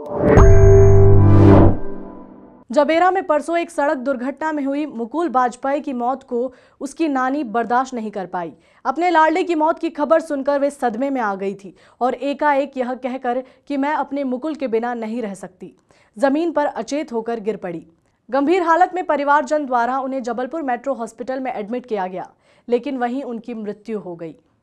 जबेरा में परसों एक सड़क दुर्घटना में हुई मुकुल बाजपेयी की मौत को उसकी नानी बर्दाश्त नहीं कर पाई। अपने लाडले की मौत की खबर सुनकर वे सदमे में आ गई थी और एकाएक यह कहकर कि मैं अपने मुकुल के बिना नहीं रह सकती, जमीन पर अचेत होकर गिर पड़ी। गंभीर हालत में परिवारजन द्वारा उन्हें जबलपुर मेट्रो हॉस्पिटल में एडमिट किया गया, लेकिन वहीं उनकी मृत्यु हो गई।